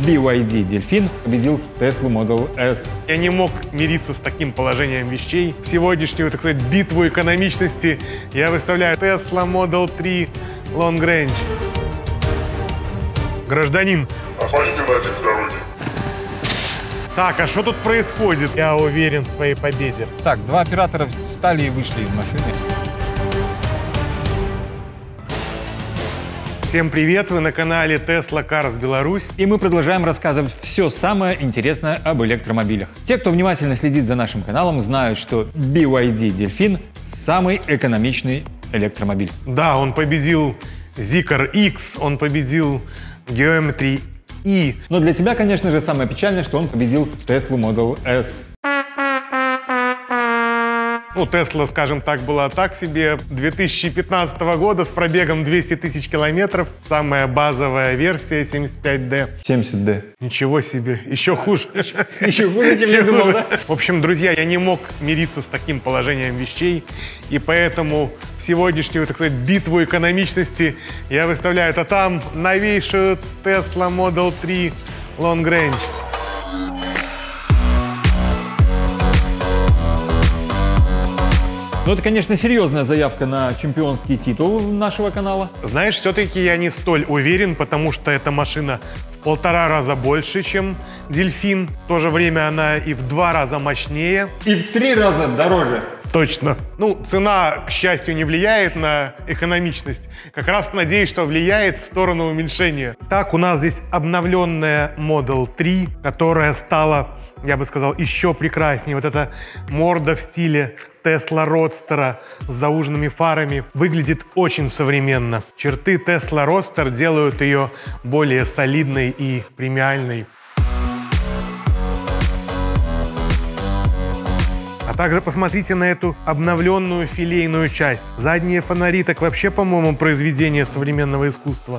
BYD Delfin победил Tesla Model S. Я не мог мириться с таким положением вещей. В сегодняшнюю, так сказать, битву экономичности я выставляю Tesla Model 3 Long Range. Гражданин. Отвалите нафиг с дороги. Так, а что тут происходит? Я уверен в своей победе. Так, два оператора встали и вышли из машины. Всем привет, вы на канале Tesla Cars Беларусь. И мы продолжаем рассказывать все самое интересное об электромобилях. Те, кто внимательно следит за нашим каналом, знают, что BYD Delfin самый экономичный электромобиль. Да, он победил Zeekr X, он победил Geometry E. Но для тебя, конечно же, самое печальное, что он победил Tesla Model S. Ну, Tesla, скажем так, была так себе. 2015 года с пробегом 200 тысяч километров. Самая базовая версия 75D. 70D. Ничего себе. Еще хуже. Еще хуже, чем я думал, да? В общем, друзья, я не мог мириться с таким положением вещей. И поэтому в сегодняшнюю, так сказать, битву экономичности я выставляю это там новейшую Tesla Model 3 Long Range. Ну, это, конечно, серьезная заявка на чемпионский титул нашего канала. Знаешь, все-таки я не столь уверен, потому что эта машина в 1,5 раза больше, чем Дельфин. В то же время она и в 2 раза мощнее. И в 3 раза дороже. Точно. Ну, цена, к счастью, не влияет на экономичность. Как раз надеюсь, что влияет в сторону уменьшения. Так, у нас здесь обновленная Model 3, которая стала, я бы сказал, еще прекраснее. Вот эта морда в стиле Tesla Roadster с зауженными фарами выглядит очень современно. Черты Tesla Roadster делают ее более солидной и премиальной. А также посмотрите на эту обновленную филейную часть. Задние фонари так вообще, по-моему, произведение современного искусства.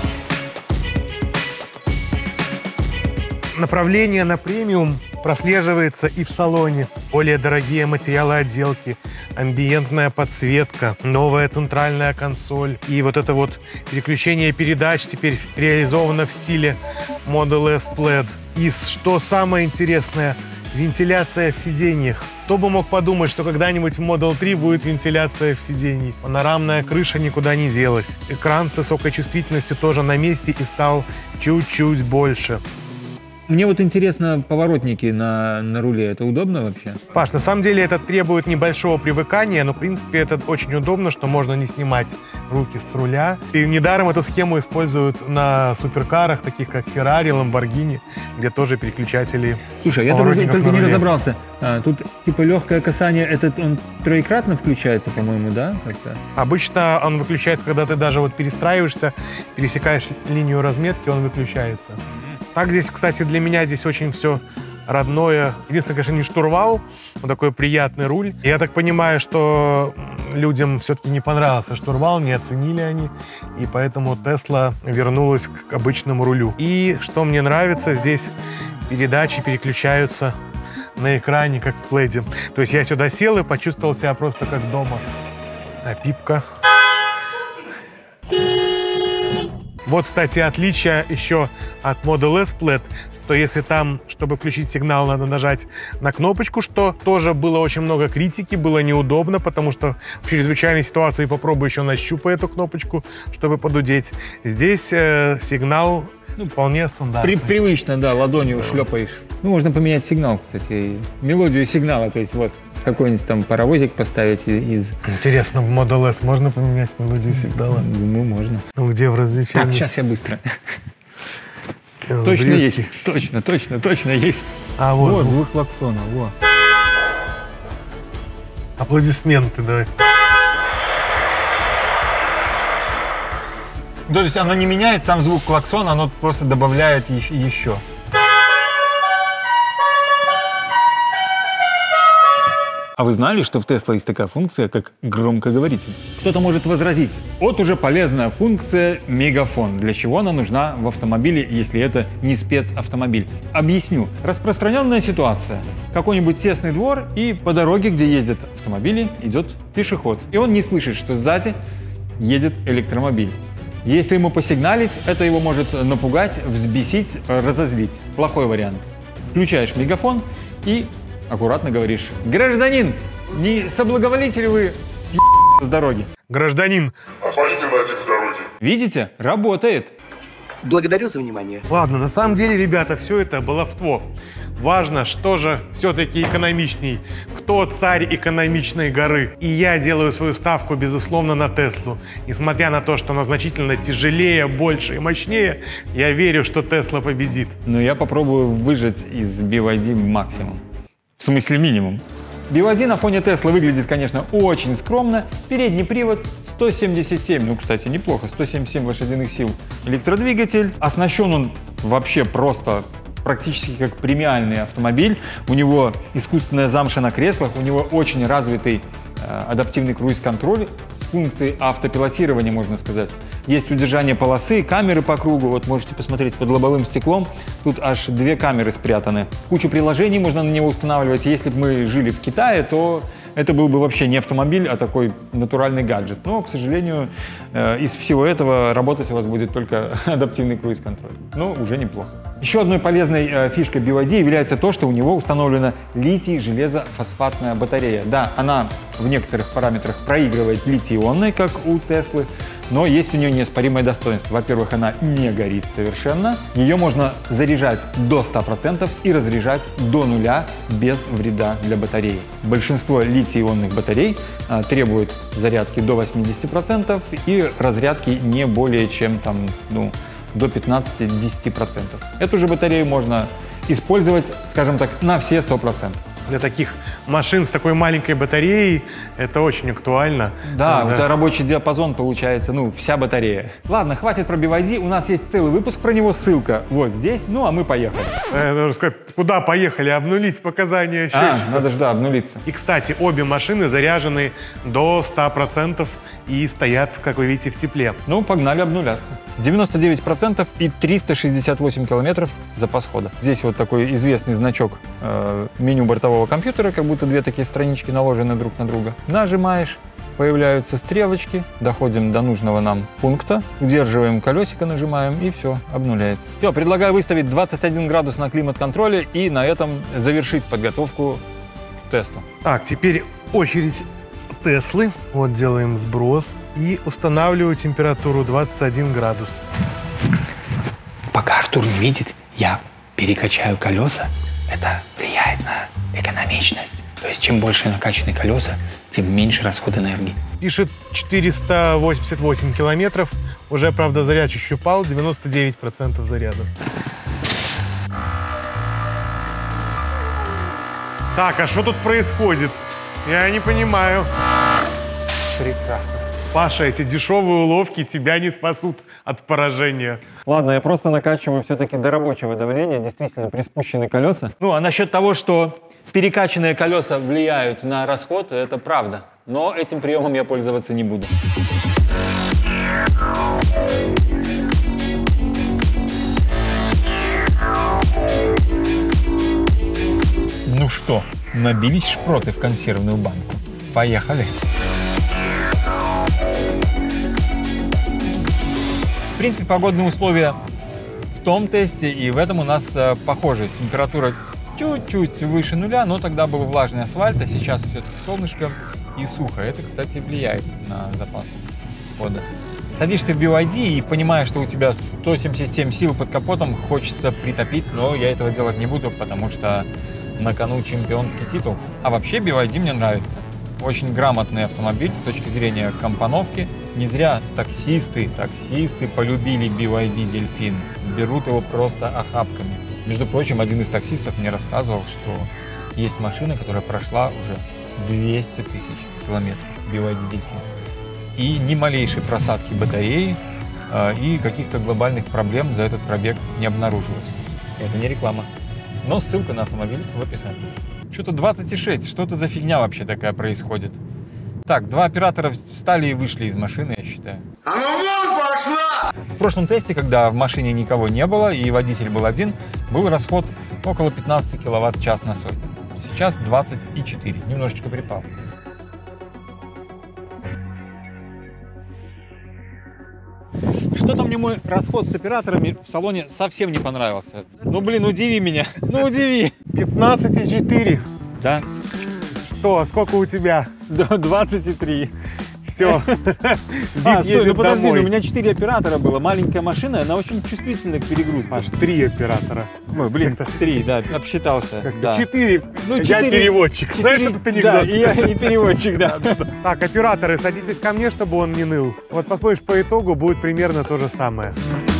Направление на премиум прослеживается и в салоне. Более дорогие материалы отделки, амбиентная подсветка, новая центральная консоль. И вот это вот переключение передач теперь реализовано в стиле Model S Plaid. И что самое интересное, вентиляция в сиденьях. Кто бы мог подумать, что когда-нибудь в Model 3 будет вентиляция в сиденьях. Панорамная крыша никуда не делась. Экран с высокой чувствительностью тоже на месте и стал чуть-чуть больше. Мне вот интересно, поворотники на руле, это удобно вообще? Паш, на самом деле это требует небольшого привыкания, но в принципе это очень удобно, что можно не снимать руки с руля. И недаром эту схему используют на суперкарах, таких как Ferrari, Lamborghini, где тоже переключатели. Слушай, я только не разобрался. Тут типа легкое касание, он троекратно включается, по-моему, да? как-то? Обычно он выключается, когда ты даже вот перестраиваешься, пересекаешь линию разметки, он выключается. Так здесь, кстати, для меня здесь очень все родное. Единственное, конечно, не штурвал, но такой приятный руль. Я так понимаю, что людям все-таки не понравился штурвал, не оценили они, и поэтому Tesla вернулась к обычному рулю. И что мне нравится, здесь передачи переключаются на экране, как в пледе. То есть я сюда сел и почувствовал себя просто как дома. А пипка. Вот, кстати, отличие еще от Model S Plaid, то если там, чтобы включить сигнал, надо нажать на кнопочку, что тоже было очень много критики, было неудобно, потому что в чрезвычайной ситуации попробуй еще нащупай эту кнопочку, чтобы подудеть. Здесь сигнал вполне стандартный. Привычно, да, ладонью шлепаешь. Ну, можно поменять сигнал, кстати, мелодию сигнала, то есть вот какой-нибудь там паровозик поставить из... Интересно, в Model S можно поменять мелодию сигнала? Думаю, можно. Ну, где в развлечении? Так, сейчас я быстро. Точно есть, точно есть. А вот звук клаксона, вот. Аплодисменты давай. То есть оно не меняет сам звук клаксона, оно просто добавляет еще. А вы знали, что в Tesla есть такая функция, как громкоговоритель? Кто-то может возразить, вот уже полезная функция мегафон. Для чего она нужна в автомобиле, если это не спецавтомобиль? Объясню. Распространенная ситуация. Какой-нибудь тесный двор, и по дороге, где ездят автомобили, идет пешеход. И он не слышит, что сзади едет электромобиль. Если ему посигналить, это его может напугать, взбесить, разозлить. Плохой вариант. Включаешь мегафон и аккуратно говоришь: гражданин, не соблаговолите ли вы с дороги? Гражданин. Отвалите нафиг с дороги. Видите? Работает. Благодарю за внимание. Ладно, на самом деле, ребята, все это баловство. Важно, что же все-таки экономичней. Кто царь экономичной горы? И я делаю свою ставку, безусловно, на Теслу. Несмотря на то, что она значительно тяжелее, больше и мощнее, я верю, что Тесла победит. Но я попробую выжать из BYD максимум. В смысле минимум. BYD на фоне Tesla выглядит, конечно, очень скромно. Передний привод 177, ну, кстати, неплохо, 177 лошадиных сил электродвигатель. Оснащен он вообще просто практически как премиальный автомобиль. У него искусственная замша на креслах, у него очень развитый адаптивный круиз-контроль с функцией автопилотирования, можно сказать. Есть удержание полосы, камеры по кругу. Вот можете посмотреть под лобовым стеклом. Тут аж 2 камеры спрятаны. Кучу приложений можно на него устанавливать. Если бы мы жили в Китае, то это был бы вообще не автомобиль, а такой натуральный гаджет. Но, к сожалению, из всего этого работать у вас будет только адаптивный круиз-контроль. Но уже неплохо. Еще одной полезной фишкой BYD является то, что у него установлена литий-железофосфатная батарея. Да, она в некоторых параметрах проигрывает литий-ионной, как у Теслы, но есть у нее неоспоримое достоинство. Во-первых, она не горит совершенно. Ее можно заряжать до 100% и разряжать до нуля без вреда для батареи. Большинство литий-ионных батарей требуют зарядки до 80% и разрядки не более чем там, до 15-10%. Эту же батарею можно использовать, скажем так, на все 100%. Для таких машин с такой маленькой батареей это очень актуально. Да, у тебя рабочий диапазон получается, вся батарея. Ладно, хватит про BYD, у нас есть целый выпуск про него, ссылка вот здесь, а мы поехали. Нужно сказать, куда поехали? Обнулить показания счетчика. Надо же, обнулиться. И, кстати, обе машины заряжены до 100% и стоят, как вы видите, в тепле. Погнали обнуляться. 99% и 368 километров запас хода. Здесь вот такой известный значок меню бортового компьютера, как будто 2 такие странички наложены друг на друга. Нажимаешь, появляются стрелочки, доходим до нужного нам пункта, удерживаем колесико, нажимаем и все, обнуляется. Все, предлагаю выставить 21 градус на климат-контроле и на этом завершить подготовку к тесту. Так, теперь очередь Теслы. Вот делаем сброс и устанавливаю температуру 21 градус. Пока Артур не видит, я перекачаю колеса. Это влияет на экономичность. То есть, чем больше накачаны колеса, тем меньше расход энергии. Пишет 488 километров. Уже, правда, заряд чуть упал, 99% заряда. Так, а что тут происходит? Я не понимаю. Прекрасно. Паша, эти дешевые уловки тебя не спасут от поражения. Ладно, я просто накачиваю все-таки до рабочего давления, действительно, приспущены колеса. А насчет того, что перекачанные колеса влияют на расход, это правда. Но этим приемом я пользоваться не буду. Ну что, набились шпроты в консервную банку? Поехали! В принципе, погодные условия в том тесте и в этом у нас похожи. Температура чуть-чуть выше нуля, но тогда был влажный асфальт, а сейчас все-таки солнышко и сухо. Это, кстати, влияет на запас хода. Садишься в BYD и понимаешь, что у тебя 177 сил под капотом, хочется притопить, но я этого делать не буду, потому что на кону чемпионский титул. А вообще BYD мне нравится. Очень грамотный автомобиль с точки зрения компоновки. Не зря таксисты полюбили BYD Дельфин. Берут его просто охапками. Между прочим, один из таксистов мне рассказывал, что есть машина, которая прошла уже 200 тысяч километров, BYD Дельфин. И ни малейшей просадки батареи и каких-то глобальных проблем за этот пробег не обнаружилось. Это не реклама. Но ссылка на автомобиль в описании. Что-то 26, что-то за фигня вообще такая происходит. Так, 2 оператора встали и вышли из машины, я считаю. А ну вон пошла! В прошлом тесте, когда в машине никого не было и водитель был один, был расход около 15 киловатт-час на сотню. Сейчас 24, немножечко припал. Что-то мне мой расход с операторами в салоне совсем не понравился. Ну, блин, удиви меня. Ну, удиви. 15,4. Да? Что, сколько у тебя? 23. Все. Стой, ну подожди, у меня 4 оператора было. Маленькая машина, она очень чувствительна к перегрузке. Аж 3 оператора. Ой, блин, 3, да, обсчитался. Да. 4. Ну, Я 4. переводчик. Знаешь, этот анекдот? Да, и я и переводчик, да. Так, операторы, садитесь ко мне, чтобы он не ныл. Вот посмотришь, по итогу будет примерно то же самое.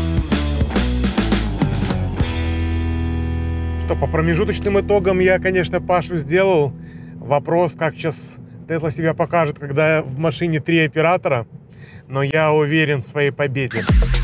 Что, по промежуточным итогам я, конечно, Пашу сделал. Вопрос, как сейчас Tesla себя покажет, когда в машине 3 оператора. Но я уверен в своей победе.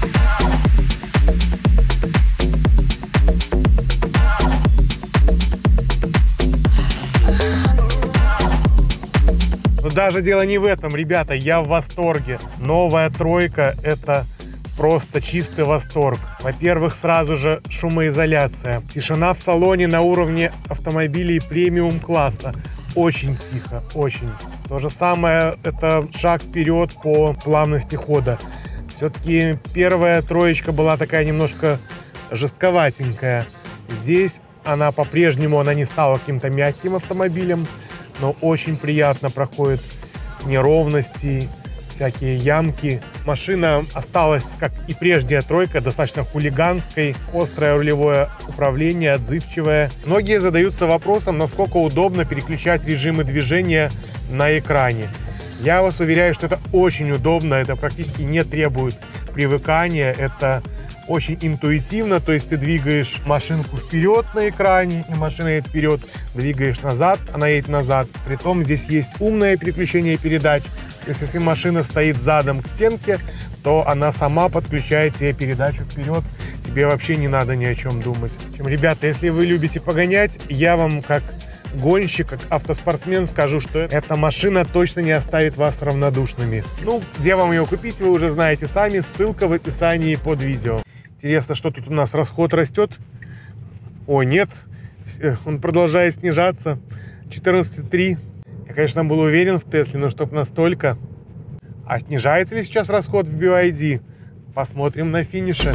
Но даже дело не в этом, ребята, я в восторге. Новая тройка — это просто чистый восторг. Во-первых, сразу же шумоизоляция. Тишина в салоне на уровне автомобилей премиум-класса. Очень тихо, очень. То же самое, это шаг вперед по плавности хода. Все-таки первая троечка была такая немножко жестковатенькая. Здесь она по-прежнему, она не стала каким-то мягким автомобилем, но очень приятно проходит неровности, всякие ямки. Машина осталась, как и прежняя тройка, достаточно хулиганской, острое рулевое управление, отзывчивое. Многие задаются вопросом, насколько удобно переключать режимы движения на экране. Я вас уверяю, что это очень удобно, это практически не требует привыкания, это очень интуитивно, то есть ты двигаешь машинку вперед на экране, и машина едет вперед, двигаешь назад, она едет назад. Притом здесь есть умное переключение передач. То есть если машина стоит задом к стенке, то она сама подключает тебе передачу вперед. Тебе вообще не надо ни о чем думать. Ребята, если вы любите погонять, я вам как гонщик, как автоспортсмен скажу, что эта машина точно не оставит вас равнодушными. Ну, где вам ее купить, вы уже знаете сами. Ссылка в описании под видео. Интересно, что тут у нас расход растет? О, нет, он продолжает снижаться. 14,3. Я, конечно, был уверен в Тесле, но чтоб настолько. А снижается ли сейчас расход в BYD? Посмотрим на финише.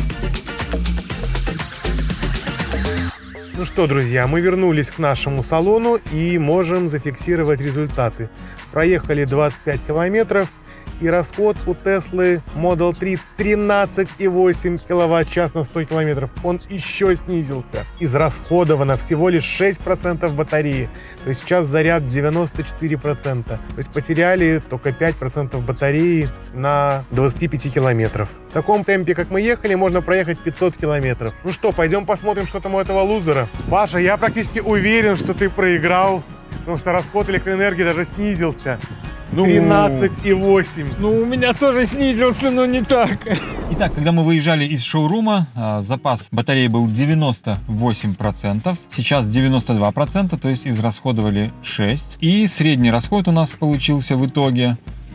Ну что, друзья, мы вернулись к нашему салону и можем зафиксировать результаты. Проехали 25 километров. И расход у Теслы Model 3 13,8 киловатт-час на 100 километров. Он еще снизился. Израсходовано всего лишь 6% батареи. То есть сейчас заряд 94%. То есть потеряли только 5% батареи на 25 километров. В таком темпе, как мы ехали, можно проехать 500 километров. Ну что, пойдем посмотрим, что там у этого лузера. Паша, я практически уверен, что ты проиграл, потому что расход электроэнергии даже снизился. 13,8. Ну, у меня тоже снизился, но не так. Итак, когда мы выезжали из шоурума, запас батареи был 98%, сейчас 92%, то есть израсходовали 6. И средний расход у нас получился в итоге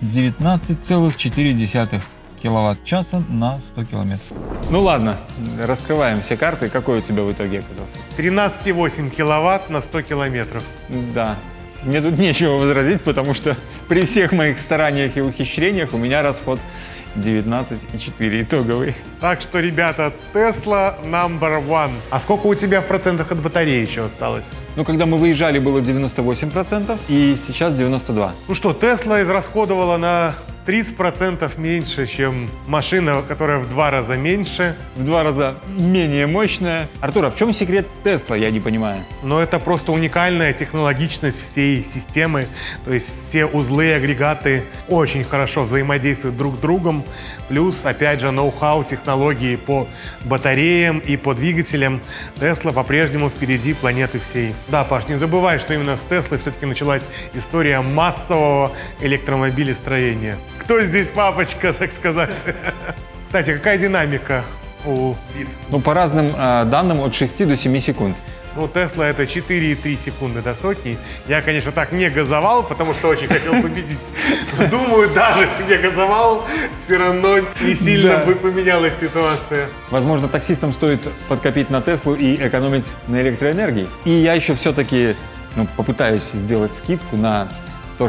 19,4 киловатт-часа на 100 километров. Ну ладно, раскрываем все карты. Какой у тебя в итоге оказался? 13,8 киловатт на 100 километров. Да. Мне тут нечего возразить, потому что при всех моих стараниях и ухищрениях у меня расход 19,4 итоговый. Так что, ребята, Tesla number one. А сколько у тебя в процентах от батареи еще осталось? Ну, когда мы выезжали, было 98%, и сейчас 92%. Ну что, Tesla израсходовала на 30% меньше, чем машина, которая в 2 раза меньше. В 2 раза менее мощная. Артур, а в чем секрет Tesla, я не понимаю? Но это просто уникальная технологичность всей системы. То есть все узлы и агрегаты очень хорошо взаимодействуют друг с другом. Плюс, опять же, ноу-хау, технологии по батареям и по двигателям. Tesla по-прежнему впереди планеты всей. Да, Паш, не забывай, что именно с Tesla все-таки началась история массового электромобилестроения. Кто здесь папочка, так сказать? Кстати, какая динамика у Бит? Ну, по разным данным, от 6 до 7 секунд. Ну, Tesla это 4,3 секунды до сотни. Я, конечно, так не газовал, потому что очень хотел победить. Думаю, даже если я газовал, все равно не сильно бы поменялась ситуация. Возможно, таксистам стоит подкопить на Теслу и экономить на электроэнергии. И я еще все-таки попытаюсь сделать скидку на то, что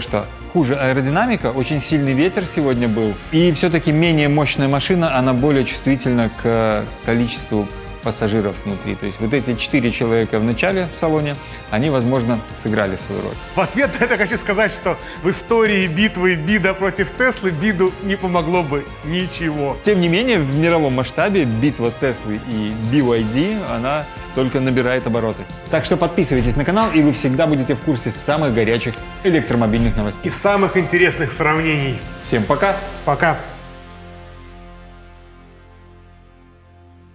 хуже аэродинамика, очень сильный ветер сегодня был. И все-таки менее мощная машина, она более чувствительна к количеству пассажиров внутри. То есть вот эти 4 человека в начале в салоне, они, возможно, сыграли свою роль. В ответ на это хочу сказать, что в истории битвы Бида против Теслы Биду не помогло бы ничего. Тем не менее, в мировом масштабе битва Теслы и BYD, она только набирает обороты. Так что подписывайтесь на канал, и вы всегда будете в курсе самых горячих электромобильных новостей. Из самых интересных сравнений. Всем пока! Пока!